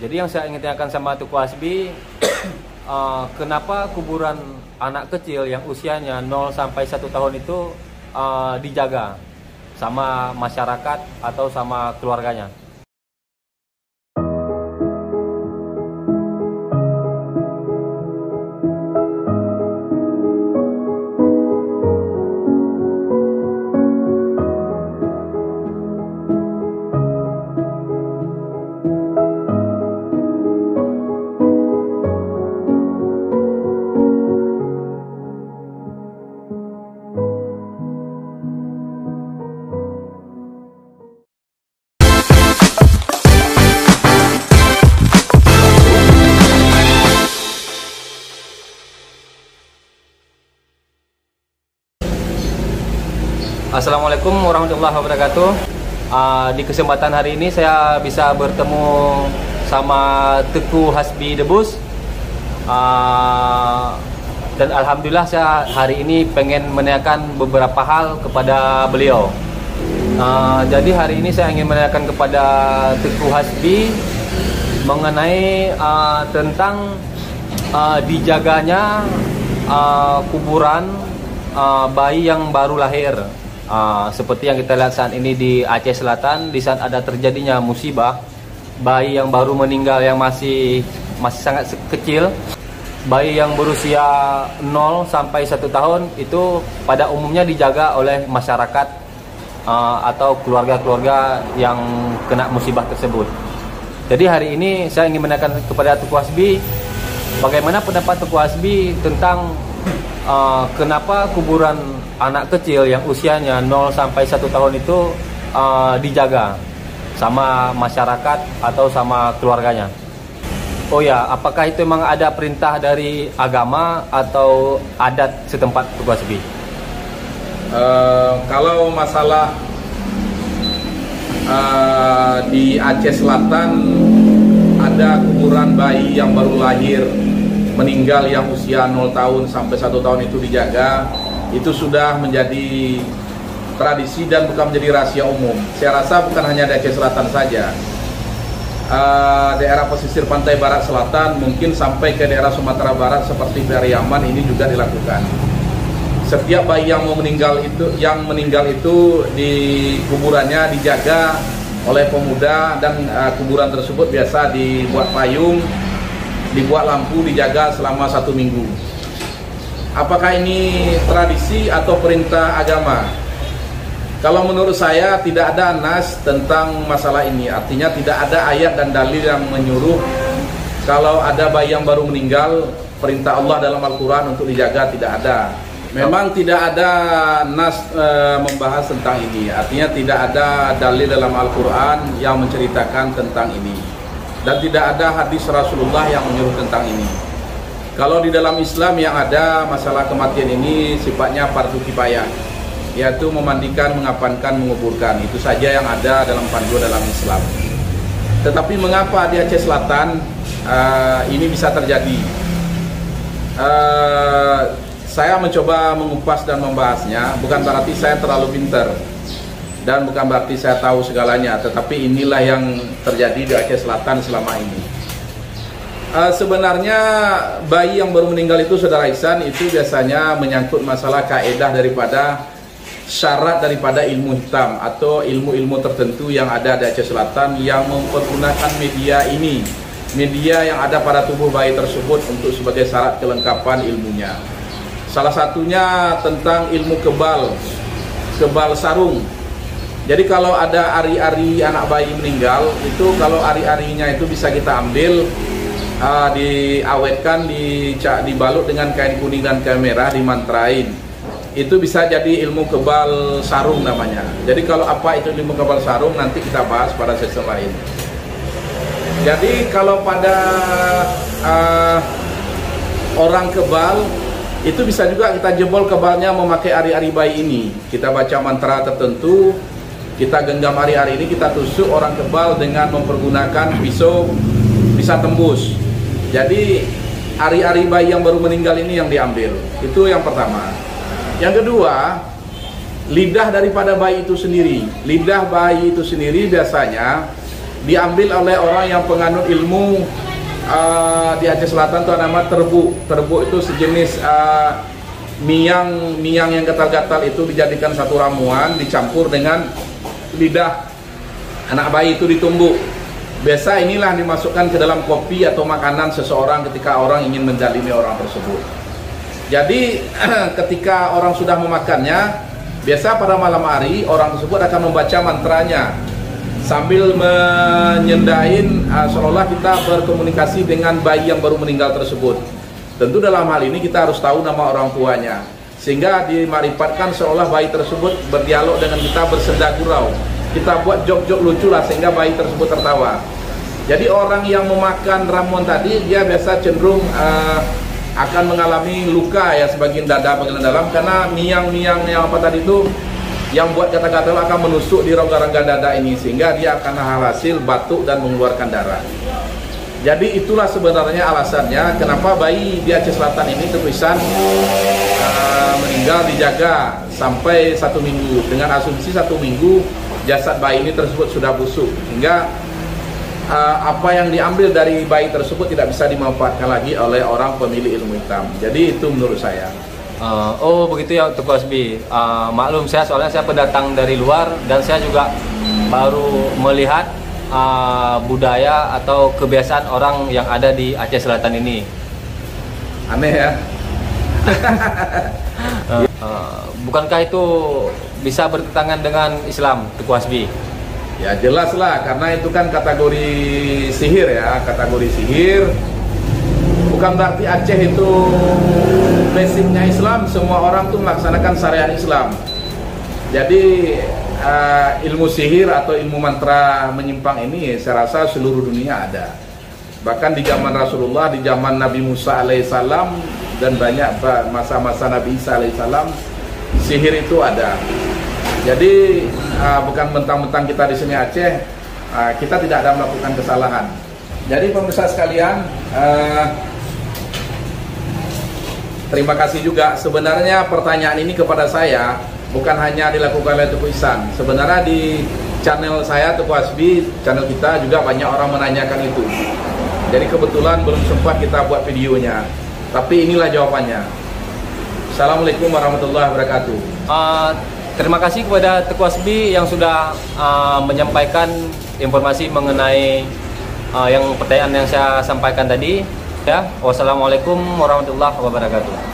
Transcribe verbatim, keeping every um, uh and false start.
Jadi yang saya ingin tanyakan sama Tuku Hasbi, uh, kenapa kuburan anak kecil yang usianya nol sampai satu tahun itu uh, dijaga sama masyarakat atau sama keluarganya? Assalamualaikum warahmatullahi wabarakatuh. Uh, di kesempatan hari ini saya bisa bertemu sama Tuku Hasbi Debus, uh, dan alhamdulillah saya hari ini pengen menanyakan beberapa hal kepada beliau. Uh, jadi hari ini saya ingin menanyakan kepada Tuku Hasbi mengenai uh, tentang uh, dijaganya uh, kuburan uh, bayi yang baru lahir. Uh, seperti yang kita lihat saat ini di Aceh Selatan, di saat ada terjadinya musibah, bayi yang baru meninggal yang masih masih sangat kecil, bayi yang berusia nol sampai satu tahun itu pada umumnya dijaga oleh masyarakat uh, atau keluarga-keluarga yang kena musibah tersebut. Jadi hari ini saya ingin menanyakan kepada Tuku Hasbi, bagaimana pendapat Tuku Hasbi tentang uh, kenapa kuburan anak kecil yang usianya nol sampai satu tahun itu uh, dijaga sama masyarakat atau sama keluarganya. Oh ya, apakah itu memang ada perintah dari agama atau adat setempat, Tuku Hasbi? Uh, kalau masalah uh, di Aceh Selatan ada kuburan bayi yang baru lahir meninggal yang usia nol tahun sampai satu tahun itu dijaga, itu sudah menjadi tradisi dan bukan menjadi rahasia umum. Saya rasa bukan hanya di Aceh Selatan saja, uh, daerah pesisir pantai barat selatan mungkin sampai ke daerah Sumatera Barat seperti Pariaman ini juga dilakukan. Setiap bayi yang mau meninggal itu, yang meninggal itu di kuburannya dijaga oleh pemuda, dan uh, kuburan tersebut biasa dibuat payung, dibuat lampu, dijaga selama satu minggu. Apakah ini tradisi atau perintah agama? Kalau menurut saya tidak ada nas tentang masalah ini. Artinya tidak ada ayat dan dalil yang menyuruh kalau ada bayi yang baru meninggal, perintah Allah dalam Al-Quran untuk dijaga, tidak ada. Memang tidak ada nas e, membahas tentang ini. Artinya tidak ada dalil dalam Al-Quran yang menceritakan tentang ini, dan tidak ada hadis Rasulullah yang menyuruh tentang ini. Kalau di dalam Islam yang ada masalah kematian ini sifatnya fardu kifayah, yaitu memandikan, mengapankan, menguburkan. Itu saja yang ada dalam panduan dalam Islam. Tetapi mengapa di Aceh Selatan uh, ini bisa terjadi? Uh, saya mencoba mengupas dan membahasnya. Bukan berarti saya terlalu pintar dan bukan berarti saya tahu segalanya, tetapi inilah yang terjadi di Aceh Selatan selama ini. Uh, sebenarnya bayi yang baru meninggal itu, Saudara Ihsan, itu biasanya menyangkut masalah kaedah daripada syarat daripada ilmu hitam atau ilmu-ilmu tertentu yang ada di Aceh Selatan yang mempergunakan media ini, media yang ada pada tubuh bayi tersebut untuk sebagai syarat kelengkapan ilmunya. Salah satunya tentang ilmu kebal, kebal sarung. Jadi kalau ada ari-ari anak bayi meninggal, itu kalau ari-arinya itu bisa kita ambil, Uh, diawetkan, di, dibalut dengan kain kuning dan kain merah, dimantrain. Itu bisa jadi ilmu kebal sarung namanya. Jadi kalau apa itu ilmu kebal sarung nanti kita bahas pada sesi lain. Jadi kalau pada uh, orang kebal itu bisa juga kita jebol kebalnya memakai ari-ari bayi ini. Kita baca mantra tertentu, kita genggam ari-ari ini, kita tusuk orang kebal dengan mempergunakan pisau, bisa tembus. Jadi ari-ari bayi yang baru meninggal ini yang diambil. Itu yang pertama. Yang kedua, lidah daripada bayi itu sendiri. Lidah bayi itu sendiri biasanya diambil oleh orang yang penganut ilmu uh, di Aceh Selatan itu nama terbuk. Terbuk itu sejenis uh, miang miang yang gatal-gatal itu dijadikan satu ramuan, dicampur dengan lidah anak bayi itu ditumbuk. Biasa inilah dimasukkan ke dalam kopi atau makanan seseorang ketika orang ingin menzalimi orang tersebut. Jadi ketika orang sudah memakannya, biasa pada malam hari orang tersebut akan membaca mantranya sambil menyendahin uh, seolah-olah kita berkomunikasi dengan bayi yang baru meninggal tersebut. Tentu dalam hal ini kita harus tahu nama orang tuanya, sehingga dimarifatkan seolah bayi tersebut berdialog dengan kita, bersenda gurau. Kita buat jok-jok lucu lah sehingga bayi tersebut tertawa. Jadi orang yang memakan ramuan tadi dia biasa cenderung uh, akan mengalami luka ya, sebagian dada bagian dalam, karena miang-miang yang apa tadi itu yang buat gatal-gatal akan menusuk di rongga-rongga dada ini, sehingga dia akan hasil batuk dan mengeluarkan darah. Jadi itulah sebenarnya alasannya kenapa bayi di Aceh Selatan ini terpisan uh, meninggal dijaga sampai satu minggu, dengan asumsi satu minggu jasad bayi ini tersebut sudah busuk, hingga uh, apa yang diambil dari bayi tersebut tidak bisa dimanfaatkan lagi oleh orang pemilik ilmu hitam. Jadi itu menurut saya. Uh, oh begitu ya Tuku Hasbi. Uh, maklum saya soalnya saya pendatang dari luar dan saya juga baru melihat uh, budaya atau kebiasaan orang yang ada di Aceh Selatan ini. Aneh ya. uh, uh, bukankah itu bisa bertentangan dengan Islam, Tuku Hasbi? Ya jelas lah, karena itu kan kategori sihir ya, kategori sihir. Bukan berarti Aceh itu basicnya Islam, semua orang tuh melaksanakan syariat Islam. Jadi uh, ilmu sihir atau ilmu mantra menyimpang ini saya rasa seluruh dunia ada. Bahkan di zaman Rasulullah, di zaman Nabi Musa alaihissalam, dan banyak masa-masa Nabi Isa alaihissalam, sihir itu ada. Jadi uh, bukan mentang-mentang kita di sini Aceh, uh, kita tidak ada melakukan kesalahan. Jadi pemirsa sekalian, uh, terima kasih juga. Sebenarnya pertanyaan ini kepada saya bukan hanya dilakukan oleh Tuku Ihsan. Sebenarnya di channel saya Tuku Hasbi, channel kita juga banyak orang menanyakan itu. Jadi kebetulan belum sempat kita buat videonya, tapi inilah jawabannya. Assalamualaikum warahmatullahi wabarakatuh. Uh, terima kasih kepada Tuku Hasbi yang sudah uh, menyampaikan informasi mengenai uh, yang pertanyaan yang saya sampaikan tadi. Ya, wassalamualaikum warahmatullahi wabarakatuh.